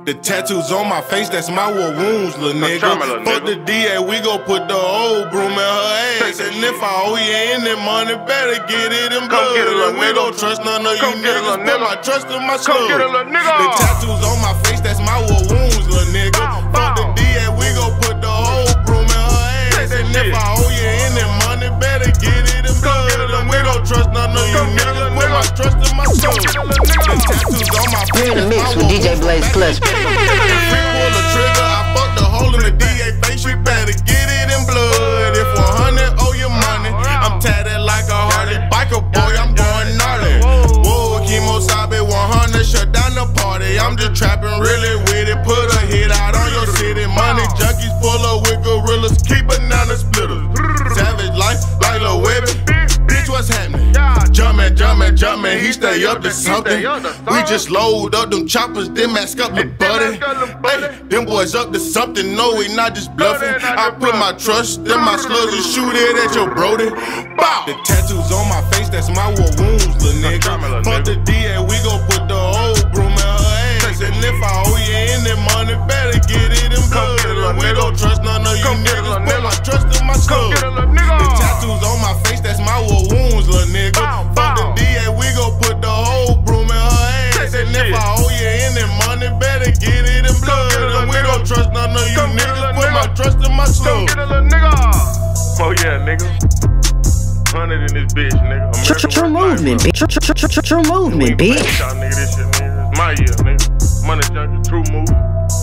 The tattoos on my face, that's my war wounds, little nigga. Fuck the DA, we gon' put the old broom in her ass. And if I owe you any money, better get it in blood. And we don't trust none of you niggas, put my trust in my slug. The tattoos on my face, that's my war wounds, little nigga. Fuck the DA, we gon' put the old broom in her ass. And if I owe you any money, better get it in blood. And we don't trust none of you niggas, put my trust in my slug. The tattoos on my face, you're in the mix with DJ Blaze Clutch. Pull the trigger, I fucked the hole in the DA face. We better get it in blood. If 100 owe you money, I'm tatted like a Harley. Biker boy, I'm going gnarly. Whoa, Chemo Sabe 100, shut down the party. I'm just trapping really with it. Put a hit out on your city. Money junkies pull up with gorillas, keep banana splitters. Savage life like Lil Webby. Bitch, what's happening? Jumpin', he stay up to something. We just load up them choppers, then mask up the buddy. Hey, them boys up to something, no, we not just bluffing. I put my trust in my slugs and shoot it at your brody. Bow! The tattoos on my face, that's my war wounds, little nigga. Fuck the DA, we gon' put the old broom in her ass. And if I owe you any money, better get it in blood. And we don't trust none of you niggas, put my trust in my slug. The tattoos on my face, that's my war wounds, little nigga. Fuck the DA, we gon' put the whole broom in her ass. And if I owe you any money, better get it in blood. And we don't trust none of you niggas, put my trust in my slug. Oh yeah, nigga. 100 in this bitch, nigga. True movement, bitch. True movement, bitch. Y'all nigga, this shit, nigga. It's my year, nigga. Money junkie, true movement.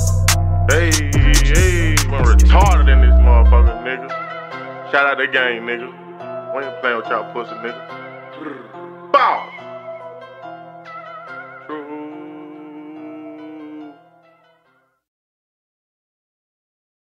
Hey, I'm retarded in this motherfucker, nigga. Shout out the gang, nigga. We ain't playing with y'all pussy, nigga. Bow!